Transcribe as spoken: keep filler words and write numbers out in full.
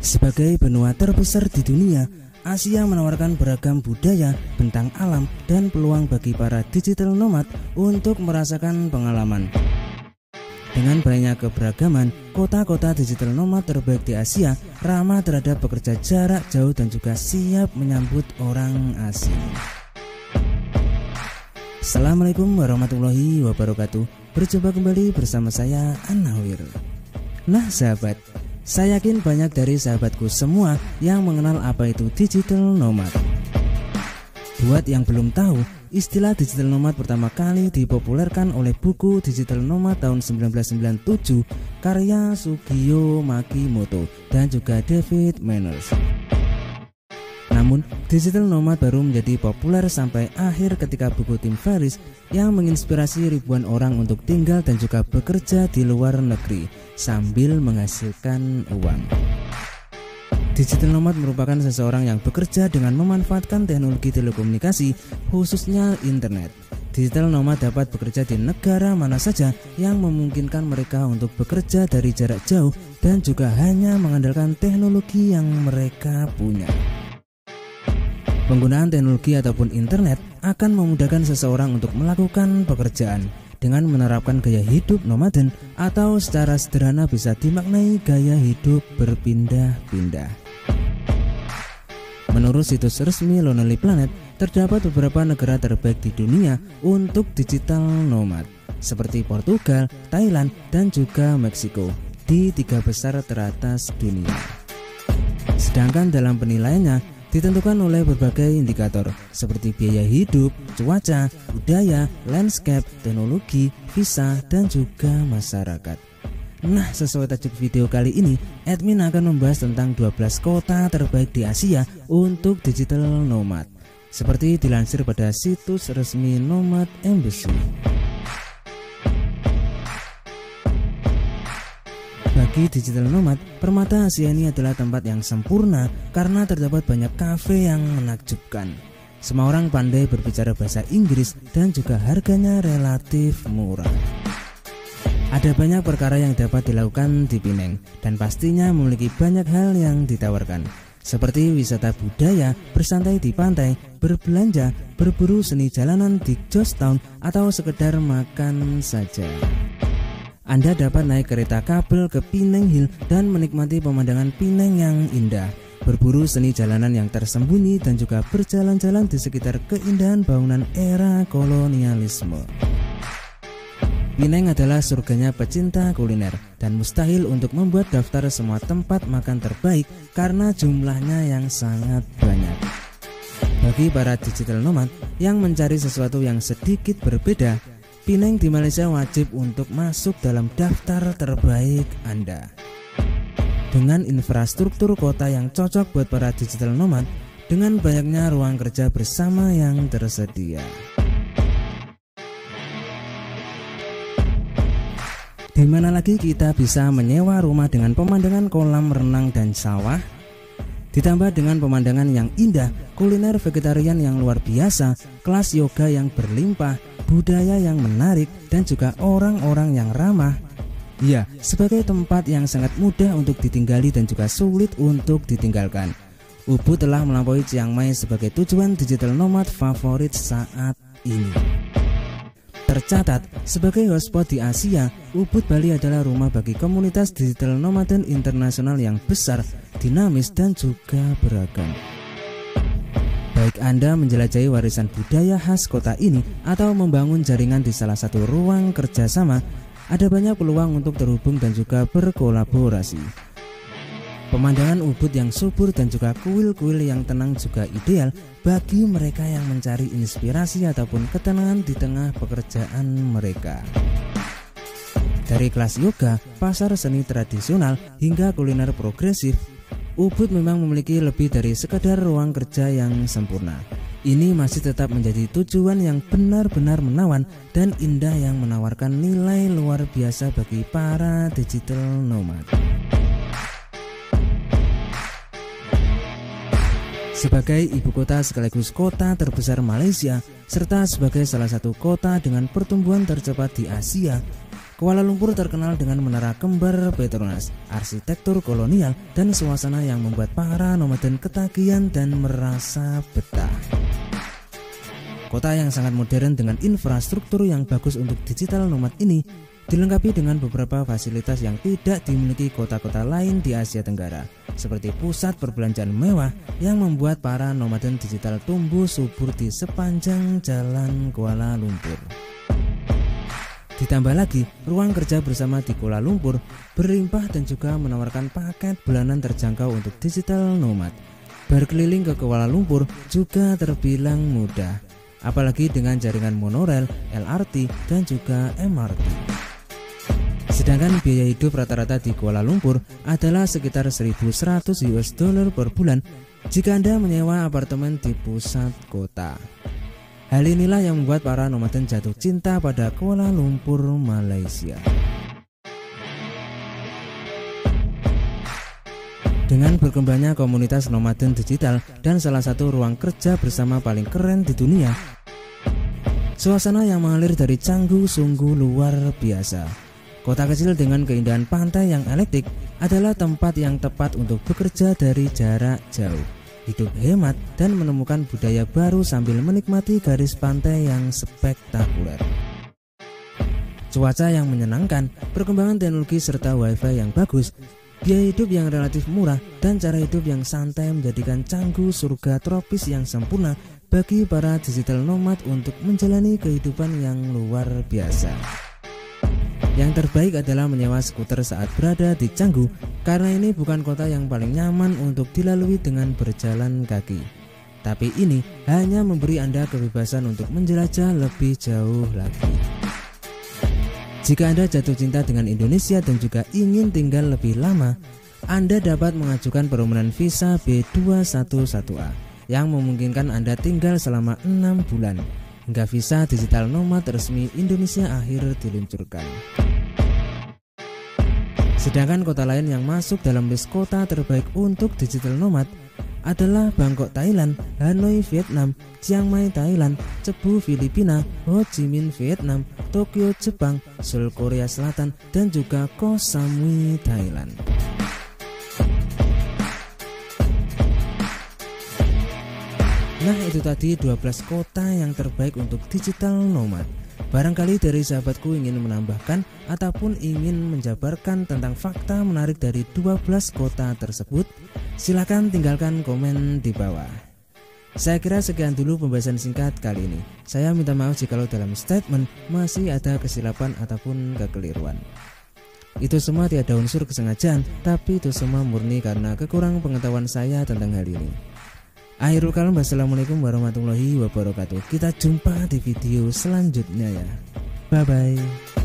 Sebagai benua terbesar di dunia, Asia menawarkan beragam budaya, bentang alam, dan peluang bagi para digital nomad untuk merasakan pengalaman. Dengan banyaknya keberagaman, kota-kota digital nomad terbaik di Asia ramah terhadap pekerja jarak jauh dan juga siap menyambut orang asing. Assalamualaikum warahmatullahi wabarakatuh. Berjumpa kembali bersama saya An-Nawir. Nah sahabat, saya yakin banyak dari sahabatku semua yang mengenal apa itu digital nomad. Buat yang belum tahu, istilah digital nomad pertama kali dipopulerkan oleh buku Digital Nomad tahun seribu sembilan ratus sembilan puluh tujuh karya Sugio Makimoto dan juga David Manners. Namun, digital nomad baru menjadi populer sampai akhir ketika buku Tim Ferriss yang menginspirasi ribuan orang untuk tinggal dan juga bekerja di luar negeri sambil menghasilkan uang. Digital nomad merupakan seseorang yang bekerja dengan memanfaatkan teknologi telekomunikasi, khususnya internet. Digital nomad dapat bekerja di negara mana saja yang memungkinkan mereka untuk bekerja dari jarak jauh dan juga hanya mengandalkan teknologi yang mereka punya. Penggunaan teknologi ataupun internet akan memudahkan seseorang untuk melakukan pekerjaan dengan menerapkan gaya hidup nomaden, atau secara sederhana bisa dimaknai gaya hidup berpindah-pindah. Menurut situs resmi Lonely Planet, terdapat beberapa negara terbaik di dunia untuk digital nomad, seperti Portugal, Thailand, dan juga Meksiko, di tiga besar teratas dunia. Sedangkan dalam penilaiannya ditentukan oleh berbagai indikator seperti biaya hidup, cuaca, budaya, landscape, teknologi, visa, dan juga masyarakat. Nah, sesuai tajuk video kali ini, admin akan membahas tentang dua belas kota terbaik di Asia untuk digital nomad, seperti dilansir pada situs resmi Nomad Embassy. Bagi digital nomad, permata Asia ini adalah tempat yang sempurna karena terdapat banyak kafe yang menakjubkan. Semua orang pandai berbicara bahasa Inggris dan juga harganya relatif murah. Ada banyak perkara yang dapat dilakukan di Penang dan pastinya memiliki banyak hal yang ditawarkan, seperti wisata budaya, bersantai di pantai, berbelanja, berburu seni jalanan di Georgetown, atau sekedar makan saja. Anda dapat naik kereta kabel ke Penang Hill dan menikmati pemandangan Penang yang indah, berburu seni jalanan yang tersembunyi, dan juga berjalan-jalan di sekitar keindahan bangunan era kolonialisme. Penang adalah surganya pecinta kuliner dan mustahil untuk membuat daftar semua tempat makan terbaik karena jumlahnya yang sangat banyak. Bagi para digital nomad yang mencari sesuatu yang sedikit berbeda, Penang di Malaysia wajib untuk masuk dalam daftar terbaik Anda. Dengan infrastruktur kota yang cocok buat para digital nomad, dengan banyaknya ruang kerja bersama yang tersedia. Di mana lagi kita bisa menyewa rumah dengan pemandangan kolam renang dan sawah, ditambah dengan pemandangan yang indah, kuliner vegetarian yang luar biasa, kelas yoga yang berlimpah, budaya yang menarik, dan juga orang-orang yang ramah. Ya, sebagai tempat yang sangat mudah untuk ditinggali dan juga sulit untuk ditinggalkan, Ubud telah melampaui Chiang Mai sebagai tujuan digital nomad favorit saat ini. Tercatat, sebagai hotspot di Asia, Ubud Bali adalah rumah bagi komunitas digital nomaden internasional yang besar, dinamis, dan juga beragam. Baik Anda menjelajahi warisan budaya khas kota ini atau membangun jaringan di salah satu ruang kerjasama, ada banyak peluang untuk terhubung dan juga berkolaborasi. Pemandangan Ubud yang subur dan juga kuil-kuil yang tenang juga ideal bagi mereka yang mencari inspirasi ataupun ketenangan di tengah pekerjaan mereka. Dari kelas yoga, pasar seni tradisional, hingga kuliner progresif, Ubud memang memiliki lebih dari sekadar ruang kerja yang sempurna. Ini masih tetap menjadi tujuan yang benar-benar menawan dan indah yang menawarkan nilai luar biasa bagi para digital nomad. Sebagai ibu kota sekaligus kota terbesar Malaysia, serta sebagai salah satu kota dengan pertumbuhan tercepat di Asia, Kuala Lumpur terkenal dengan menara kembar Petronas, arsitektur kolonial, dan suasana yang membuat para nomaden ketagihan dan merasa betah. Kota yang sangat modern dengan infrastruktur yang bagus untuk digital nomad ini dilengkapi dengan beberapa fasilitas yang tidak dimiliki kota-kota lain di Asia Tenggara, seperti pusat perbelanjaan mewah yang membuat para nomaden digital tumbuh subur di sepanjang jalan Kuala Lumpur. Ditambah lagi, ruang kerja bersama di Kuala Lumpur berlimpah dan juga menawarkan paket bulanan terjangkau untuk digital nomad. Berkeliling ke Kuala Lumpur juga terbilang mudah, apalagi dengan jaringan monorail, L R T, dan juga M R T. Sedangkan biaya hidup rata-rata di Kuala Lumpur adalah sekitar seribu seratus US dollar per bulan jika Anda menyewa apartemen di pusat kota. Hal inilah yang membuat para nomaden jatuh cinta pada Kuala Lumpur, Malaysia. Dengan berkembangnya komunitas nomaden digital dan salah satu ruang kerja bersama paling keren di dunia, suasana yang mengalir dari Canggu sungguh luar biasa. Kota kecil dengan keindahan pantai yang elektrik adalah tempat yang tepat untuk bekerja dari jarak jauh, hidup hemat, dan menemukan budaya baru sambil menikmati garis pantai yang spektakuler. Cuaca yang menyenangkan, perkembangan teknologi serta wifi yang bagus, biaya hidup yang relatif murah, dan cara hidup yang santai menjadikan Canggu surga tropis yang sempurna bagi para digital nomad untuk menjalani kehidupan yang luar biasa. Yang terbaik adalah menyewa skuter saat berada di Canggu, karena ini bukan kota yang paling nyaman untuk dilalui dengan berjalan kaki. Tapi ini hanya memberi Anda kebebasan untuk menjelajah lebih jauh lagi. Jika Anda jatuh cinta dengan Indonesia dan juga ingin tinggal lebih lama, Anda dapat mengajukan permohonan visa B dua satu satu A yang memungkinkan Anda tinggal selama enam bulan hingga visa digital nomad resmi Indonesia akhir diluncurkan. Sedangkan kota lain yang masuk dalam list kota terbaik untuk digital nomad adalah Bangkok Thailand, Hanoi Vietnam, Chiang Mai Thailand, Cebu Filipina, Ho Chi Minh Vietnam, Tokyo Jepang, Seoul Korea Selatan, dan juga Koh Samui Thailand. Nah, itu tadi dua belas kota yang terbaik untuk digital nomad. Barangkali dari sahabatku ingin menambahkan ataupun ingin menjabarkan tentang fakta menarik dari dua belas kota tersebut, silakan tinggalkan komen di bawah. Saya kira sekian dulu pembahasan singkat kali ini. Saya minta maaf jikalau dalam statement masih ada kesilapan ataupun kekeliruan. Itu semua tiada unsur kesengajaan, tapi itu semua murni karena kekurangan pengetahuan saya tentang hal ini. Akhirul kalam, wassalamualaikum warahmatullahi wabarakatuh. Kita jumpa di video selanjutnya ya. Bye bye.